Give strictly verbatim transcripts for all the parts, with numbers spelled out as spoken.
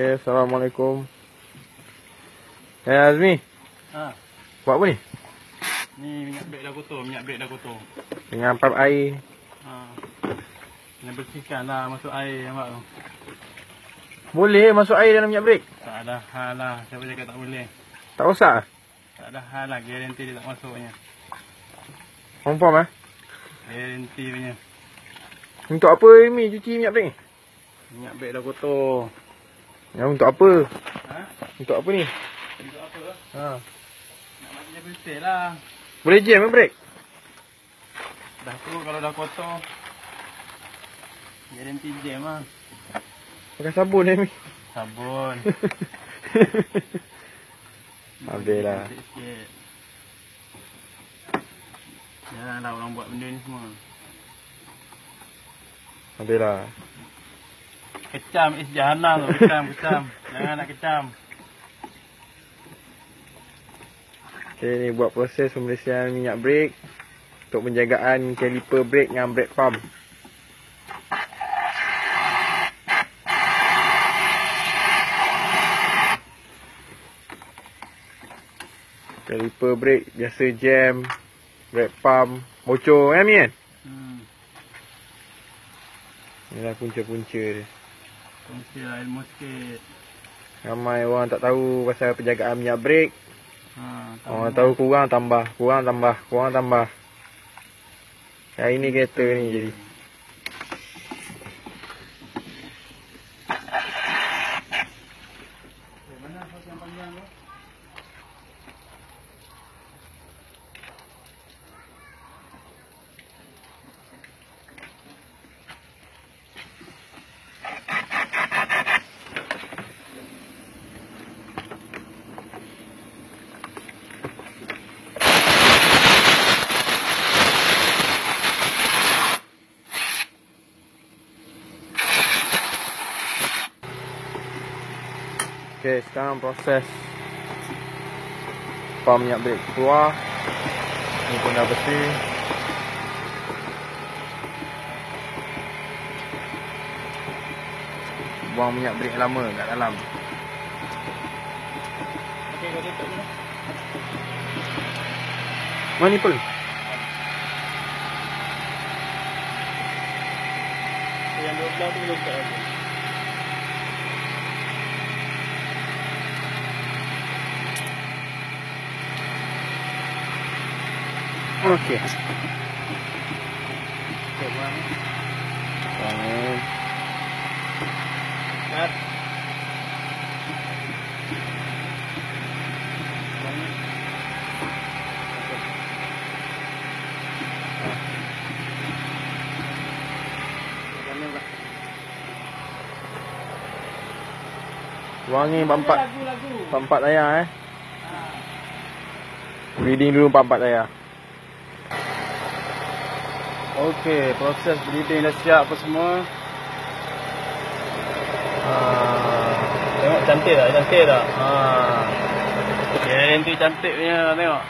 Okay, Assalamualaikum. Eh Azmi, Ha. buat apa ni? Ni minyak brake dah kotor, minyak brake dah kotor. Dengan pump air. Ha. Kena bersihkan lah masuk air nampak tu. Boleh masuk air dalam minyak brake? Tak ada hal lah, siapa cakap tak boleh. Tak usah? Tak ada hal lah, garanti dia tak masuknya. Confirm eh? Garanti punya. Untuk apa ni cuci minyak brake ni? Minyak brake dah kotor. Ya, untuk apa? Ha? Untuk apa ni? Untuk apa lah? Ha. Nak bagi dia bersih lah. Boleh jam eh brake? Dah tu kalau dah kotor, garanti jam lah. Pakai sabun eh ni. Sabun. Habislah. Sikit-sikit. Janganlah orang buat benda ni semua. Habislah. Kecam is jahanam tu, kecam, kecam. Jangan nak kecam. Okay, ni buat proses pembersihan minyak brake untuk penjagaan caliper brake dengan brake pump. Caliper brake biasa jam, brake pump bocor kan ni kan? Hmm. Inilah punca-punca dia. Kongsi lah ilmu sikit. Ramai orang tak tahu pasal penjagaan minyak brake. Ha, Orang tahu kurang tambah, kurang tambah, kurang tambah. Hari ni kereta ni jadi. Mana hos yang panjang tu? Okey, sekarang proses pump minyak brake keluar. Ni pun dah bersih. Buang minyak brake lama kat dalam. Okey, kau tutup dulu. Mana ni pun? Yang dua belah tu belum buka lagi. Okey. Okey, buang ni. Buang. Kat. Buang ni. Okey. Buang ni pula. Buang ni empat Lagu-lagu. empat layar eh. Ha. Reading dulu empat layar. Okey, proses bleeding dah siap apa semua. Ha. Tengok cantik tak? Cantik tak? Ha. Garanti cantik punya, tengok.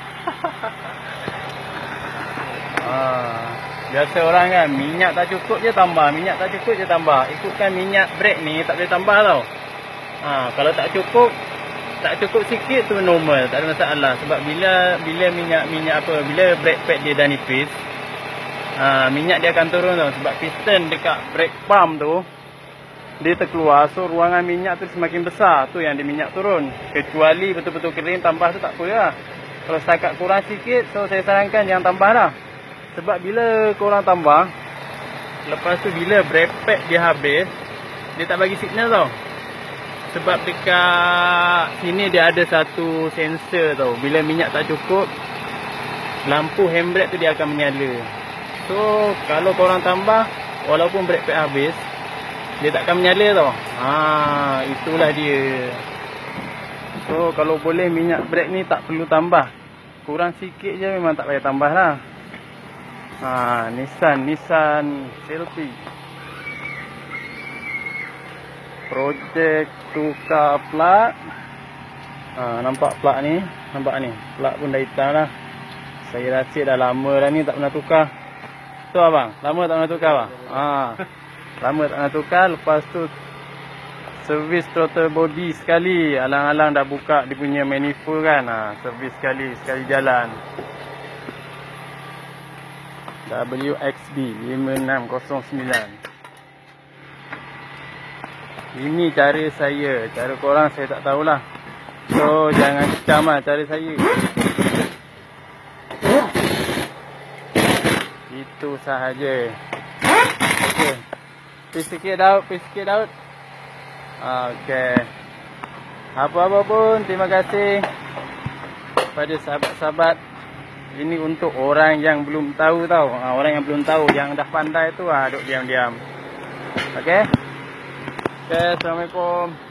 Ha. Biasa orang kan minyak tak cukup je tambah, minyak tak cukup je tambah. Ikutkan minyak brake ni tak boleh tambah tau. Ha, kalau tak cukup tak cukup sikit tu normal, tak ada masalah. Sebab bila bila minyak minyak apa, bila brake pad dia dah nipis, ha, minyak dia akan turun tau. Sebab piston dekat brake pump tu dia terkeluar, so ruangan minyak tu semakin besar. Tu yang dia minyak turun. Kecuali betul-betul kering, tambah tu tak apa lah. Kalau setakat kurang sikit, so saya sarankan jangan tambah lah. Sebab bila korang tambah, lepas tu bila brake pad dia habis, dia tak bagi signal tau. Sebab dekat sini dia ada satu sensor tau. Bila minyak tak cukup, lampu handbrake tu dia akan menyala. So kalau korang tambah, walaupun brake pad habis, dia tak akan menyala tau. Ha, itulah dia. So kalau boleh minyak brake ni tak perlu tambah. Kurang sikit je memang tak payah tambah lah. Ha, Nissan, Nissan Selfie. Projek tukar plat. Ha, nampak plat ni? Nampak ni? Plat pun dah hitam lah. Saya rasa dah lama dah ni tak pernah tukar. Tu abang, lama tak pernah tukar bang? Ha, lama tak pernah tukar. Lepas tu servis throttle body sekali. Alang-alang dah buka dia punya manifold kan. Ha, servis sekali, sekali jalan. W X B lima enam kosong sembilan. Ini cara saya. Cara korang saya tak tahulah. So jangan kecam lah cara saya. Itu sahaja. Okey. Pergi sikit Daud, pergi sikit Daud. Okey. Apa-apa pun, terima kasih pada sahabat-sahabat. Ini untuk orang yang belum tahu tau. Ha, orang yang belum tahu, yang dah pandai tu ha, duk diam-diam. Okey. Okey, Assalamualaikum.